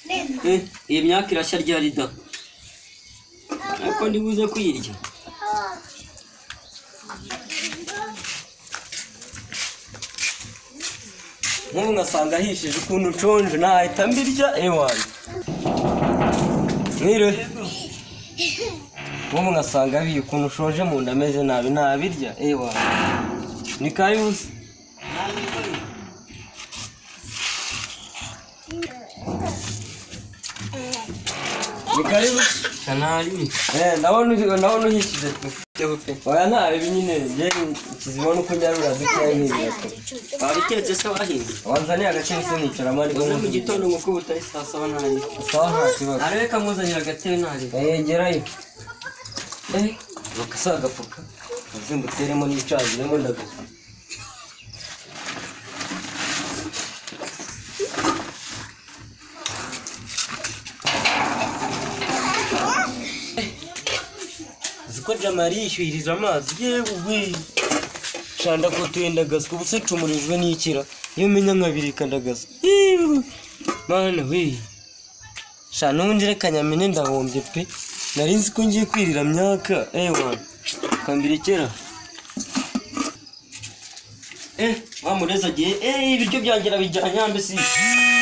iyi myaka irashya ryari da ariko ndibuze kuyirya nk'ubu ngasanga hishije ukuntu nshonje nahita mbirya ewana mwiriwe nk'ubu ngasanga biye ukuntu ushonje mu nda ameze nabi nabirya ewana ni karibu se ni karibu kanari ndabona uhishije oya nabi nyine je kizibona uko nyarura dukaye n'ibiye babitetse se wahinze wanzaniye agatebe se nicara mari mu gitondo ngo ko butari saa 7 nari sawa nta kibazo areka muzanira agatebe nari gerayo bakasaga fuka azimbuteremo n'icaziremo ndagasa ziko jamari yishyuririza amazi yewe shanda ko tuyenda gaswa ubuse cumurijwe n'ikira iyo menya nkabirika ndagasa mana we shana ubundi reka nyamene ndahombye pe nari nzi ko ngiye kwirira myaka ewa kambirekera wamureza gihe ibiryo byangira bijyanye ambe si